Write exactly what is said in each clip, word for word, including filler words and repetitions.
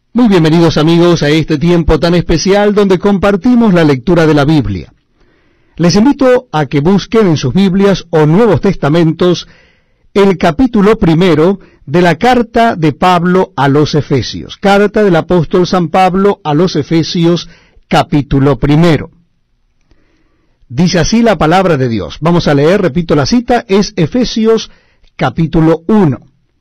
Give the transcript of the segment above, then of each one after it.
Muy bienvenidos amigos a este tiempo tan especial donde compartimos la lectura de la Biblia. Les invito a que busquen en sus Biblias o Nuevos Testamentos el capítulo primero de la carta de Pablo a los Efesios. Carta del apóstol San Pablo a los Efesios, capítulo primero. Dice así la palabra de Dios. Vamos a leer, repito la cita, es Efesios capítulo uno.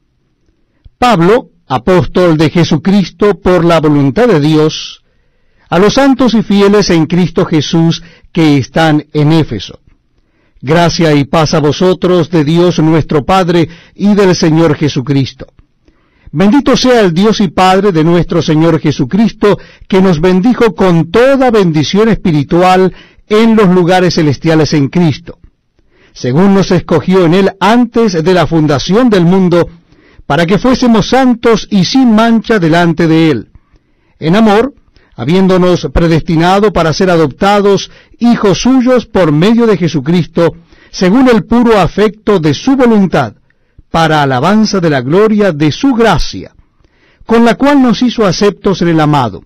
Pablo, apóstol de Jesucristo por la voluntad de Dios, a los santos y fieles en Cristo Jesús que están en Éfeso. Gracia y paz a vosotros de Dios nuestro Padre y del Señor Jesucristo. Bendito sea el Dios y Padre de nuestro Señor Jesucristo, que nos bendijo con toda bendición espiritual en los lugares celestiales en Cristo, según nos escogió en Él antes de la fundación del mundo, para que fuésemos santos y sin mancha delante de Él, en amor, habiéndonos predestinado para ser adoptados hijos suyos por medio de Jesucristo, según el puro afecto de su voluntad, para alabanza de la gloria de su gracia, con la cual nos hizo aceptos en el amado,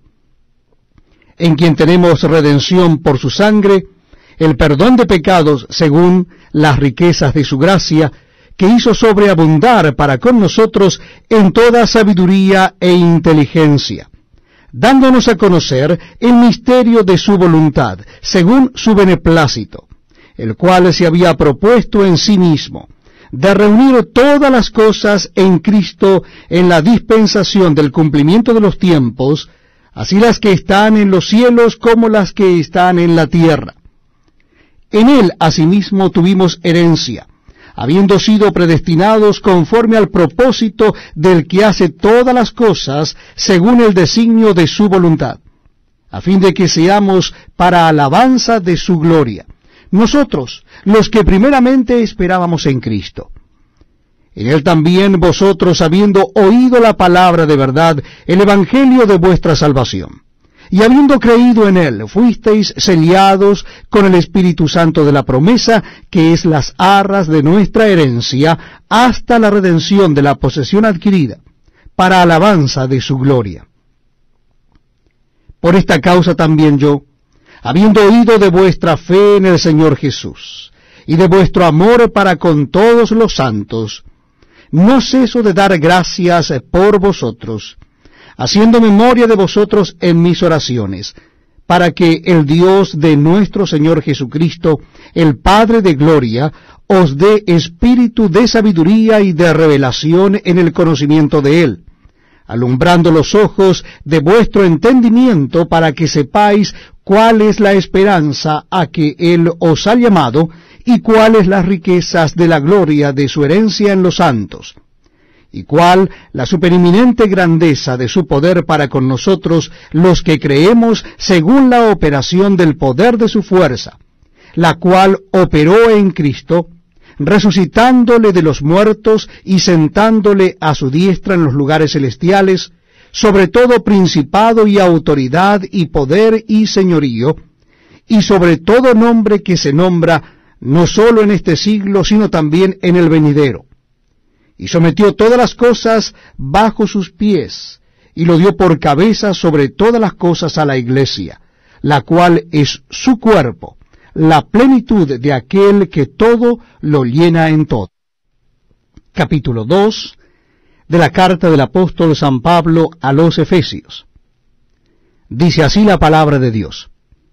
en quien tenemos redención por su sangre, el perdón de pecados según las riquezas de su gracia, que hizo sobreabundar para con nosotros en toda sabiduría e inteligencia, dándonos a conocer el misterio de su voluntad, según su beneplácito, el cual se había propuesto en sí mismo, de reunir todas las cosas en Cristo en la dispensación del cumplimiento de los tiempos, así las que están en los cielos como las que están en la tierra. En Él asimismo tuvimos herencia, habiendo sido predestinados conforme al propósito del que hace todas las cosas según el designio de su voluntad, a fin de que seamos para alabanza de su gloria, nosotros, los que primeramente esperábamos en Cristo. En Él también vosotros, habiendo oído la palabra de verdad, el evangelio de vuestra salvación, y habiendo creído en Él, fuisteis sellados con el Espíritu Santo de la promesa, que es las arras de nuestra herencia, hasta la redención de la posesión adquirida, para alabanza de su gloria. Por esta causa también yo, habiendo oído de vuestra fe en el Señor Jesús, y de vuestro amor para con todos los santos, no ceso de dar gracias por vosotros, haciendo memoria de vosotros en mis oraciones, para que el Dios de nuestro Señor Jesucristo, el Padre de gloria, os dé espíritu de sabiduría y de revelación en el conocimiento de Él, alumbrando los ojos de vuestro entendimiento, para que sepáis cuál es la esperanza a que Él os ha llamado, y cuáles las riquezas de la gloria de su herencia en los santos, y cuál la supereminente grandeza de su poder para con nosotros, los que creemos según la operación del poder de su fuerza, la cual operó en Cristo, resucitándole de los muertos y sentándole a su diestra en los lugares celestiales, sobre todo principado y autoridad y poder y señorío, y sobre todo nombre que se nombra no sólo en este siglo, sino también en el venidero. Y sometió todas las cosas bajo sus pies, y lo dio por cabeza sobre todas las cosas a la iglesia, la cual es su cuerpo, la plenitud de aquel que todo lo llena en todo. Capítulo dos de la carta del apóstol San Pablo a los Efesios. Dice así la palabra de Dios.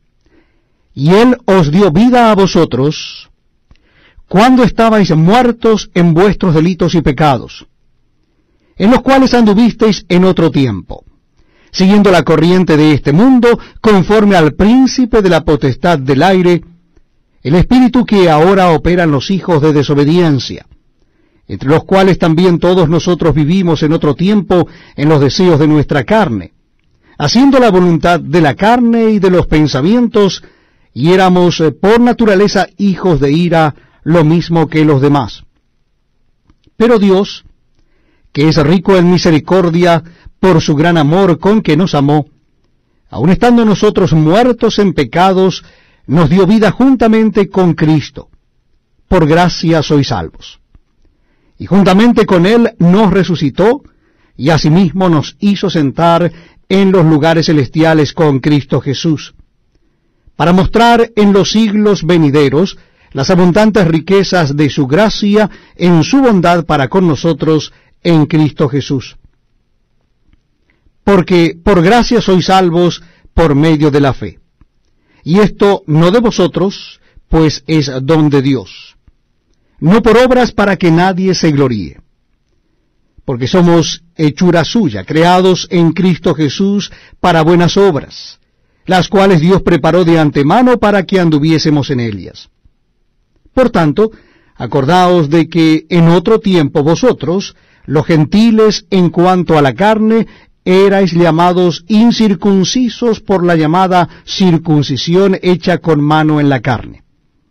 Y Él os dio vida a vosotros, cuando estabais muertos en vuestros delitos y pecados, en los cuales anduvisteis en otro tiempo, siguiendo la corriente de este mundo, conforme al príncipe de la potestad del aire, el espíritu que ahora opera en los hijos de desobediencia, entre los cuales también todos nosotros vivimos en otro tiempo en los deseos de nuestra carne, haciendo la voluntad de la carne y de los pensamientos, y éramos eh, por naturaleza hijos de ira, lo mismo que los demás. Pero Dios, que es rico en misericordia, por su gran amor con que nos amó, aun estando nosotros muertos en pecados, nos dio vida juntamente con Cristo. Por gracia sois salvos. Y juntamente con Él nos resucitó, y asimismo nos hizo sentar en los lugares celestiales con Cristo Jesús, para mostrar en los siglos venideros las abundantes riquezas de su gracia en su bondad para con nosotros en Cristo Jesús. Porque por gracia sois salvos por medio de la fe. Y esto no de vosotros, pues es don de Dios, no por obras para que nadie se gloríe. Porque somos hechura suya, creados en Cristo Jesús para buenas obras, las cuales Dios preparó de antemano para que anduviésemos en ellas. Por tanto, acordaos de que en otro tiempo vosotros, los gentiles en cuanto a la carne, erais llamados incircuncisos por la llamada circuncisión hecha con mano en la carne.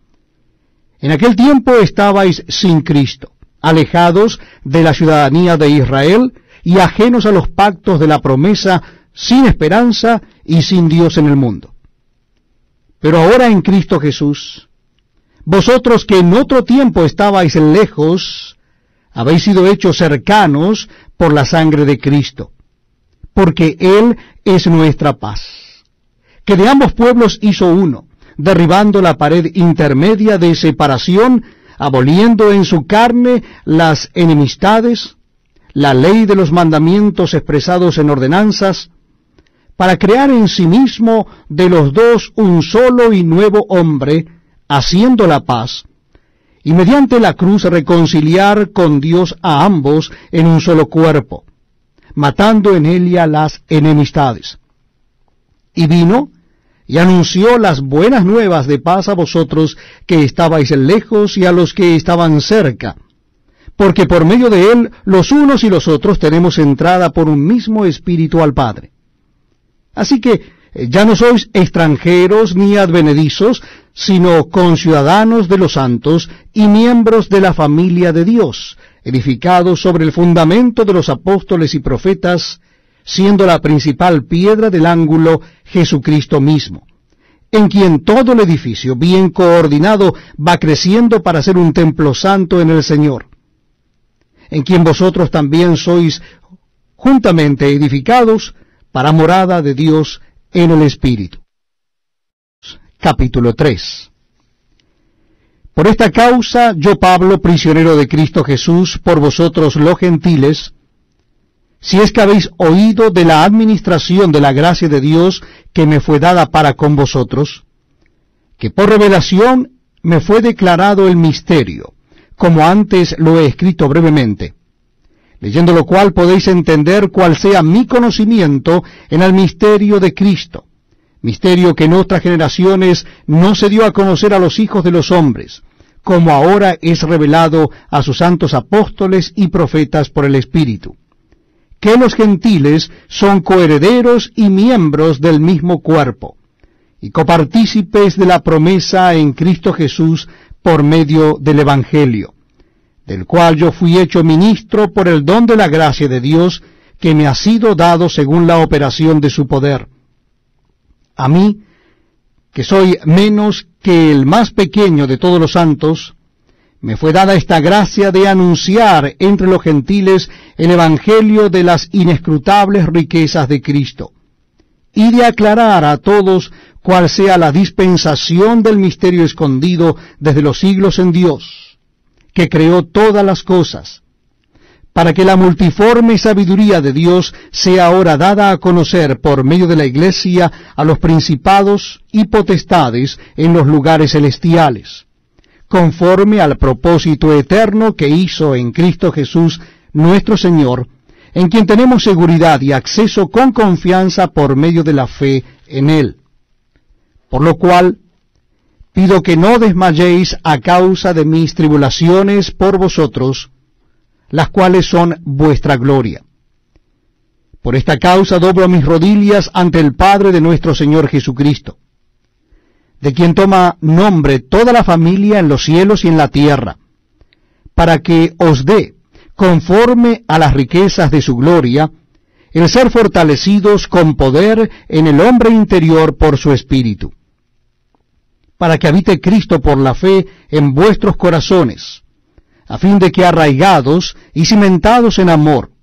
En aquel tiempo estabais sin Cristo, alejados de la ciudadanía de Israel y ajenos a los pactos de la promesa, sin esperanza y sin Dios en el mundo. Pero ahora en Cristo Jesús, vosotros que en otro tiempo estabais lejos, habéis sido hechos cercanos por la sangre de Cristo, porque Él es nuestra paz, que de ambos pueblos hizo uno, derribando la pared intermedia de separación, aboliendo en su carne las enemistades, la ley de los mandamientos expresados en ordenanzas, para crear en sí mismo de los dos un solo y nuevo hombre, haciendo la paz, y mediante la cruz reconciliar con Dios a ambos en un solo cuerpo, matando en ella las enemistades. Y vino y anunció las buenas nuevas de paz a vosotros que estabais lejos y a los que estaban cerca, porque por medio de él los unos y los otros tenemos entrada por un mismo espíritu al Padre. Así que ya no sois extranjeros ni advenedizos, sino conciudadanos de los santos y miembros de la familia de Dios, edificados sobre el fundamento de los apóstoles y profetas, siendo la principal piedra del ángulo Jesucristo mismo, en quien todo el edificio, bien coordinado, va creciendo para ser un templo santo en el Señor, en quien vosotros también sois juntamente edificados para morada de Dios en el Espíritu. Capítulo tres. Por esta causa, yo Pablo, prisionero de Cristo Jesús, por vosotros los gentiles, si es que habéis oído de la administración de la gracia de Dios que me fue dada para con vosotros, que por revelación me fue declarado el misterio, como antes lo he escrito brevemente, leyendo lo cual podéis entender cuál sea mi conocimiento en el misterio de Cristo, misterio que en otras generaciones no se dio a conocer a los hijos de los hombres, como ahora es revelado a sus santos apóstoles y profetas por el Espíritu, que los gentiles son coherederos y miembros del mismo cuerpo, y copartícipes de la promesa en Cristo Jesús por medio del Evangelio, del cual yo fui hecho ministro por el don de la gracia de Dios, que me ha sido dado según la operación de su poder. A mí, que soy menos que el más pequeño de todos los santos, me fue dada esta gracia de anunciar entre los gentiles el evangelio de las inescrutables riquezas de Cristo, y de aclarar a todos cuál sea la dispensación del misterio escondido desde los siglos en Dios, que creó todas las cosas, para que la multiforme sabiduría de Dios sea ahora dada a conocer por medio de la Iglesia a los principados y potestades en los lugares celestiales, conforme al propósito eterno que hizo en Cristo Jesús nuestro Señor, en quien tenemos seguridad y acceso con confianza por medio de la fe en Él. Por lo cual, pido que no desmayéis a causa de mis tribulaciones por vosotros, las cuales son vuestra gloria. Por esta causa doblo mis rodillas ante el Padre de nuestro Señor Jesucristo, de quien toma nombre toda la familia en los cielos y en la tierra, para que os dé, conforme a las riquezas de su gloria, el ser fortalecidos con poder en el hombre interior por su Espíritu, para que habite Cristo por la fe en vuestros corazones, a fin de que arraigados y cimentados en amor,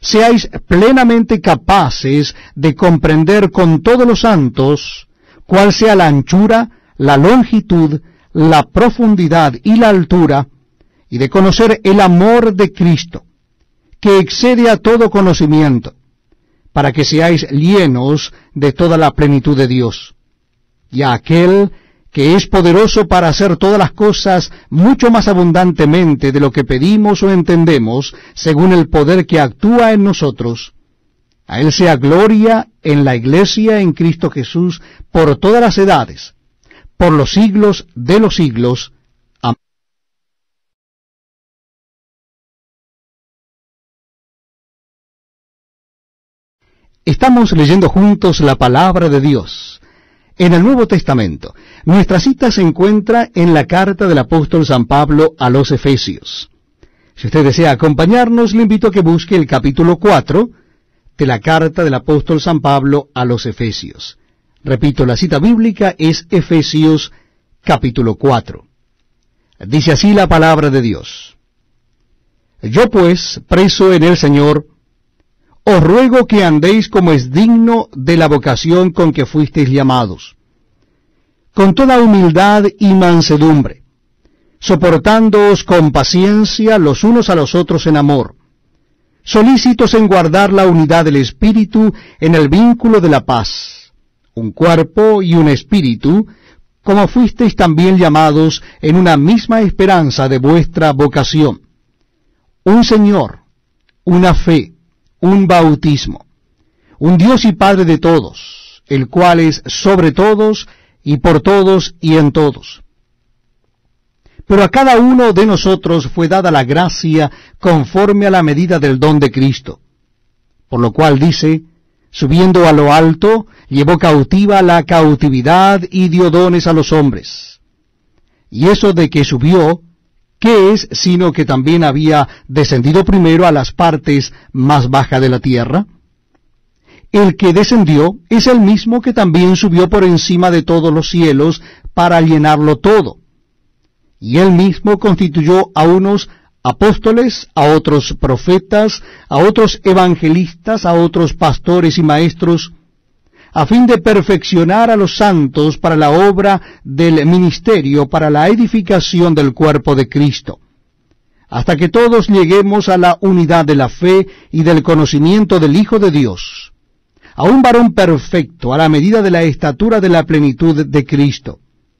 seáis plenamente capaces de comprender con todos los santos cuál sea la anchura, la longitud, la profundidad y la altura, y de conocer el amor de Cristo, que excede a todo conocimiento, para que seáis llenos de toda la plenitud de Dios. Y a aquel que es poderoso para hacer todas las cosas mucho más abundantemente de lo que pedimos o entendemos, según el poder que actúa en nosotros, a Él sea gloria en la Iglesia en Cristo Jesús por todas las edades, por los siglos de los siglos. Amén. Estamos leyendo juntos la palabra de Dios en el Nuevo Testamento. Nuestra cita se encuentra en la carta del apóstol San Pablo a los Efesios. Si usted desea acompañarnos, le invito a que busque el capítulo cuatro de la carta del apóstol San Pablo a los Efesios. Repito, la cita bíblica es Efesios capítulo cuatro. Dice así la palabra de Dios: Yo pues, preso en el Señor, os ruego que andéis como es digno de la vocación con que fuisteis llamados, con toda humildad y mansedumbre, soportándoos con paciencia los unos a los otros en amor, solícitos en guardar la unidad del Espíritu en el vínculo de la paz, un cuerpo y un espíritu, como fuisteis también llamados en una misma esperanza de vuestra vocación, un Señor, una fe, un bautismo, un Dios y Padre de todos, el cual es sobre todos, y por todos, y en todos. Pero a cada uno de nosotros fue dada la gracia conforme a la medida del don de Cristo. Por lo cual dice, subiendo a lo alto, llevó cautiva la cautividad y dio dones a los hombres. Y eso de que subió, ¿qué es sino que también había descendido primero a las partes más bajas de la tierra? El que descendió es el mismo que también subió por encima de todos los cielos para llenarlo todo. Y él mismo constituyó a unos apóstoles, a otros profetas, a otros evangelistas, a otros pastores y maestros, a fin de perfeccionar a los santos para la obra del ministerio, para la edificación del cuerpo de Cristo, hasta que todos lleguemos a la unidad de la fe y del conocimiento del Hijo de Dios, a un varón perfecto, a la medida de la estatura de la plenitud de Cristo,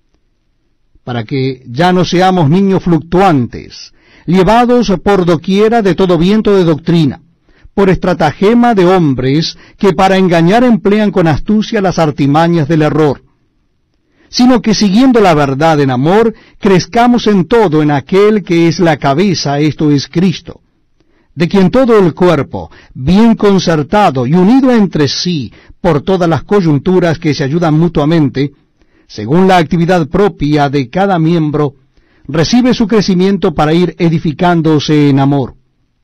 para que ya no seamos niños fluctuantes, llevados por doquiera de todo viento de doctrina, por estratagema de hombres que para engañar emplean con astucia las artimañas del error, sino que siguiendo la verdad en amor, crezcamos en todo en aquel que es la cabeza, esto es Cristo, de quien todo el cuerpo, bien concertado y unido entre sí por todas las coyunturas que se ayudan mutuamente, según la actividad propia de cada miembro, recibe su crecimiento para ir edificándose en amor.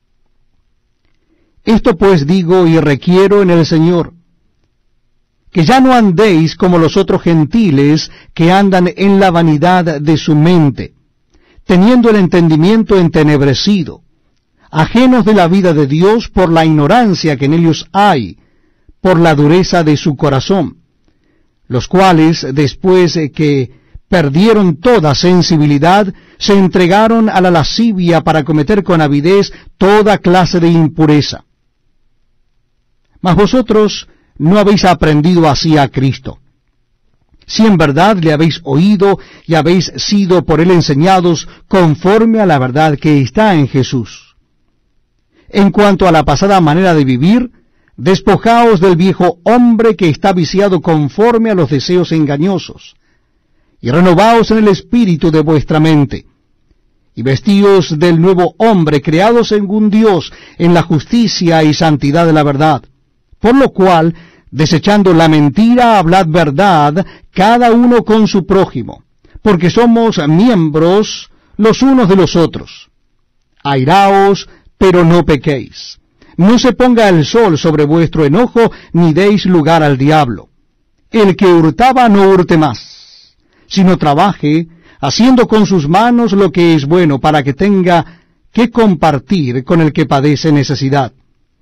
Esto pues digo y requiero en el Señor, que ya no andéis como los otros gentiles que andan en la vanidad de su mente, teniendo el entendimiento entenebrecido, ajenos de la vida de Dios por la ignorancia que en ellos hay, por la dureza de su corazón, los cuales, después que perdieron toda sensibilidad, se entregaron a la lascivia para cometer con avidez toda clase de impureza. Mas vosotros no habéis aprendido así a Cristo. Si en verdad le habéis oído y habéis sido por él enseñados conforme a la verdad que está en Jesús. En cuanto a la pasada manera de vivir, despojaos del viejo hombre que está viciado conforme a los deseos engañosos, y renovaos en el espíritu de vuestra mente, y vestíos del nuevo hombre, creado según Dios, en la justicia y santidad de la verdad. Por lo cual, desechando la mentira, hablad verdad, cada uno con su prójimo, porque somos miembros los unos de los otros. Airaos, pero no pequéis. No se ponga el sol sobre vuestro enojo, ni deis lugar al diablo. El que hurtaba no hurte más, sino trabaje, haciendo con sus manos lo que es bueno, para que tenga que compartir con el que padece necesidad.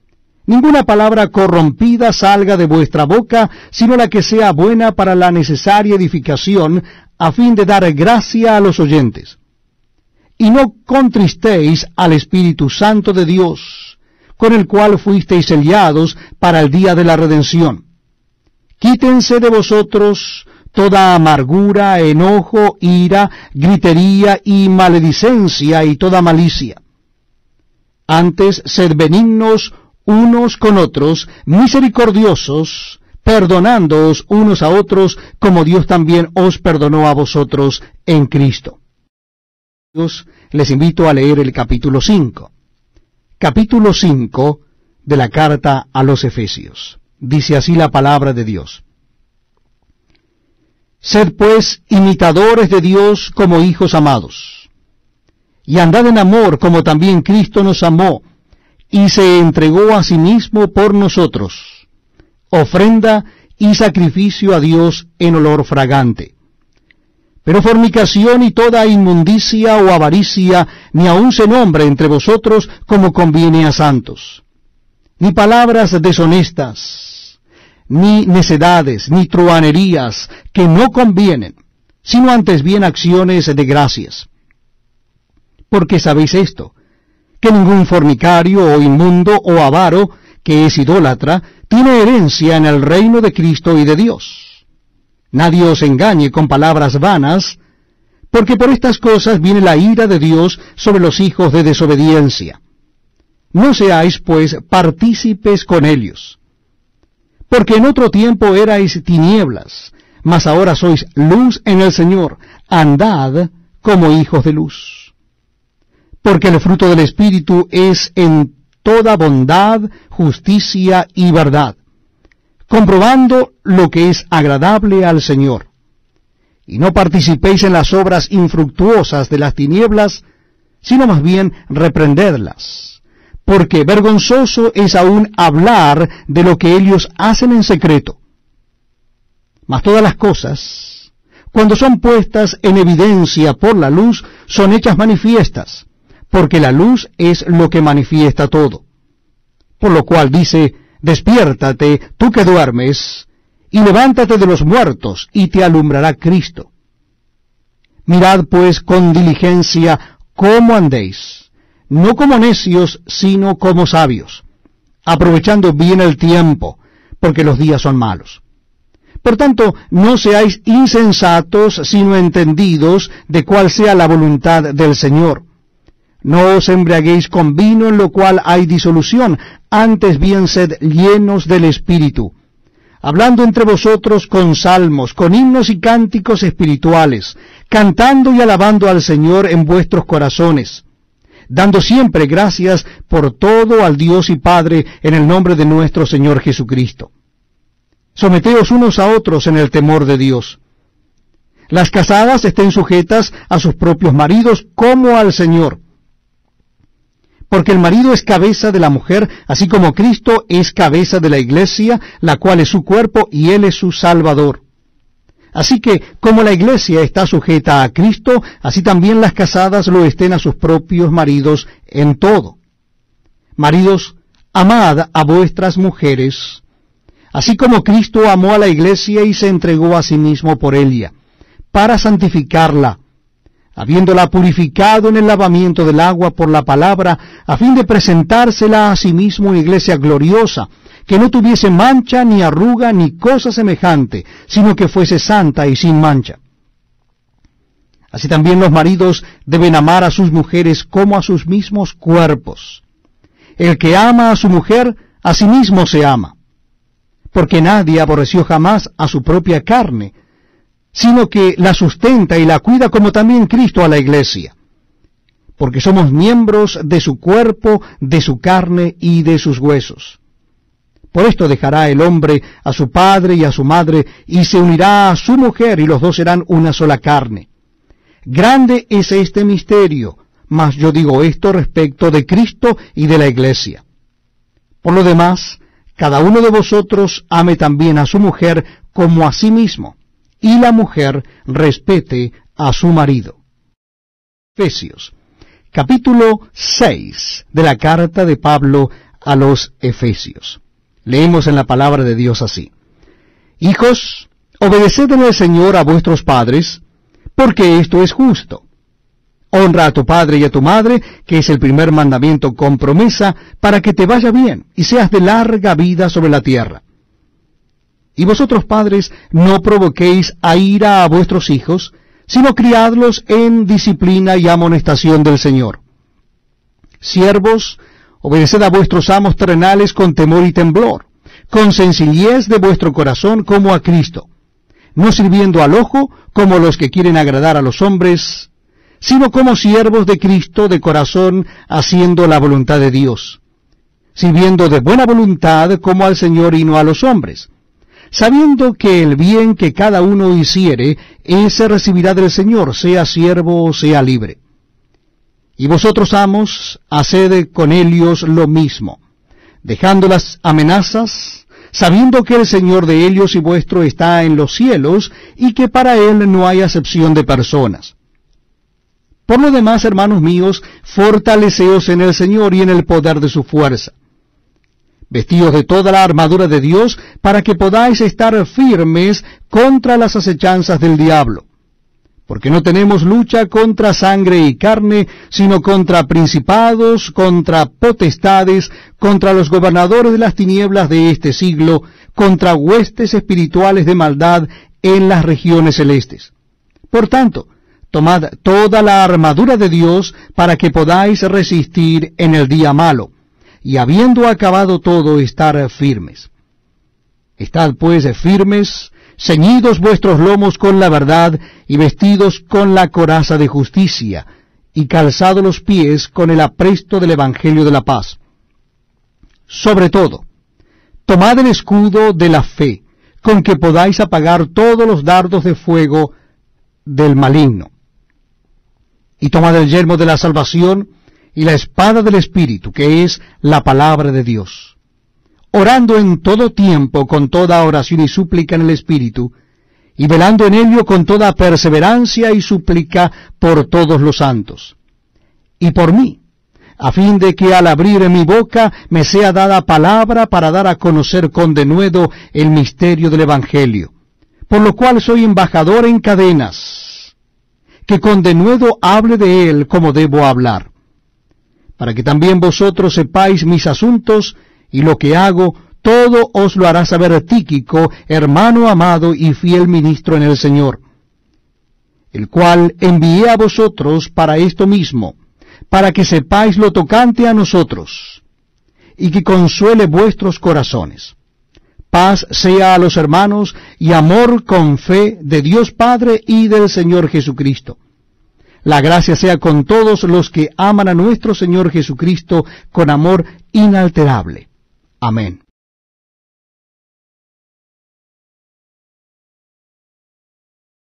Ninguna palabra corrompida salga de vuestra boca, sino la que sea buena para la necesaria edificación, a fin de dar gracia a los oyentes. Y no contristéis al Espíritu Santo de Dios, con el cual fuisteis sellados para el día de la redención. Quítense de vosotros toda amargura, enojo, ira, gritería y maledicencia y toda malicia. Antes, sed benignos unos con otros, misericordiosos, perdonándoos unos a otros, como Dios también os perdonó a vosotros en Cristo. Les invito a leer el capítulo cinco. Capítulo cinco de la carta a los Efesios. Dice así la palabra de Dios. Sed pues imitadores de Dios como hijos amados, y andad en amor como también Cristo nos amó, y se entregó a sí mismo por nosotros, ofrenda y sacrificio a Dios en olor fragante. Pero fornicación y toda inmundicia o avaricia ni aun se nombre entre vosotros como conviene a santos, ni palabras deshonestas, ni necedades, ni truhanerías, que no convienen, sino antes bien acciones de gracias. Porque sabéis esto, que ningún fornicario o inmundo o avaro, que es idólatra, tiene herencia en el reino de Cristo y de Dios. Nadie os engañe con palabras vanas, porque por estas cosas viene la ira de Dios sobre los hijos de desobediencia. No seáis, pues, partícipes con ellos. Porque en otro tiempo erais tinieblas, mas ahora sois luz en el Señor. Andad como hijos de luz. Porque el fruto del Espíritu es en toda bondad, justicia y verdad, comprobando lo que es agradable al Señor. Y no participéis en las obras infructuosas de las tinieblas, sino más bien reprendedlas. Porque vergonzoso es aún hablar de lo que ellos hacen en secreto. Mas todas las cosas, cuando son puestas en evidencia por la luz, son hechas manifiestas, porque la luz es lo que manifiesta todo. Por lo cual dice, despiértate, tú que duermes, y levántate de los muertos, y te alumbrará Cristo. Mirad pues con diligencia cómo andéis, no como necios, sino como sabios, aprovechando bien el tiempo, porque los días son malos. Por tanto, no seáis insensatos, sino entendidos de cuál sea la voluntad del Señor. No os embriaguéis con vino, en lo cual hay disolución, antes bien sed llenos del Espíritu, hablando entre vosotros con salmos, con himnos y cánticos espirituales, cantando y alabando al Señor en vuestros corazones, dando siempre gracias por todo al Dios y Padre en el nombre de nuestro Señor Jesucristo. Someteos unos a otros en el temor de Dios. Las casadas estén sujetas a sus propios maridos como al Señor. Porque el marido es cabeza de la mujer, así como Cristo es cabeza de la iglesia, la cual es su cuerpo y Él es su Salvador. Así que, como la iglesia está sujeta a Cristo, así también las casadas lo estén a sus propios maridos en todo. Maridos, amad a vuestras mujeres, así como Cristo amó a la iglesia y se entregó a sí mismo por ella, para santificarla, habiéndola purificado en el lavamiento del agua por la palabra, a fin de presentársela a sí mismo una iglesia gloriosa, que no tuviese mancha, ni arruga, ni cosa semejante, sino que fuese santa y sin mancha. Así también los maridos deben amar a sus mujeres como a sus mismos cuerpos. El que ama a su mujer, a sí mismo se ama. Porque nadie aborreció jamás a su propia carne, sino que la sustenta y la cuida, como también Cristo a la iglesia. Porque somos miembros de su cuerpo, de su carne y de sus huesos. Por esto dejará el hombre a su padre y a su madre, y se unirá a su mujer, y los dos serán una sola carne. Grande es este misterio, mas yo digo esto respecto de Cristo y de la iglesia. Por lo demás, cada uno de vosotros ame también a su mujer como a sí mismo, y la mujer respete a su marido. Efesios, capítulo seis de la carta de Pablo a los Efesios. Leemos en la palabra de Dios así: Hijos, obedeced en el Señor a vuestros padres, porque esto es justo. Honra a tu padre y a tu madre, que es el primer mandamiento con promesa, para que te vaya bien y seas de larga vida sobre la tierra. Y vosotros, padres, no provoquéis a ira a vuestros hijos, sino criadlos en disciplina y amonestación del Señor. Siervos, obedeced a vuestros amos terrenales con temor y temblor, con sencillez de vuestro corazón como a Cristo, no sirviendo al ojo como los que quieren agradar a los hombres, sino como siervos de Cristo de corazón, haciendo la voluntad de Dios, sirviendo de buena voluntad como al Señor y no a los hombres, sabiendo que el bien que cada uno hiciere, ese recibirá del Señor, sea siervo o sea libre. Y vosotros, amos, haced con ellos lo mismo, dejando las amenazas, sabiendo que el Señor de ellos y vuestro está en los cielos, y que para él no hay acepción de personas. Por lo demás, hermanos míos, fortaleceos en el Señor y en el poder de su fuerza. Vestíos de toda la armadura de Dios, para que podáis estar firmes contra las acechanzas del diablo. Porque no tenemos lucha contra sangre y carne, sino contra principados, contra potestades, contra los gobernadores de las tinieblas de este siglo, contra huestes espirituales de maldad en las regiones celestes. Por tanto, tomad toda la armadura de Dios para que podáis resistir en el día malo, y habiendo acabado todo, estar firmes. Estad pues firmes, ceñidos vuestros lomos con la verdad, y vestidos con la coraza de justicia, y calzados los pies con el apresto del Evangelio de la paz. Sobre todo, tomad el escudo de la fe, con que podáis apagar todos los dardos de fuego del maligno. Y tomad el yelmo de la salvación y la espada del Espíritu, que es la palabra de Dios, orando en todo tiempo con toda oración y súplica en el Espíritu, y velando en ello con toda perseverancia y súplica por todos los santos, y por mí, a fin de que al abrir mi boca me sea dada palabra para dar a conocer con denuedo el misterio del Evangelio, por lo cual soy embajador en cadenas, que con denuedo hable de él como debo hablar, para que también vosotros sepáis mis asuntos, y lo que hago, todo os lo hará saber Tíquico, hermano amado y fiel ministro en el Señor, el cual envié a vosotros para esto mismo, para que sepáis lo tocante a nosotros, y que consuele vuestros corazones. Paz sea a los hermanos, y amor con fe de Dios Padre y del Señor Jesucristo. La gracia sea con todos los que aman a nuestro Señor Jesucristo con amor inalterable. Amén.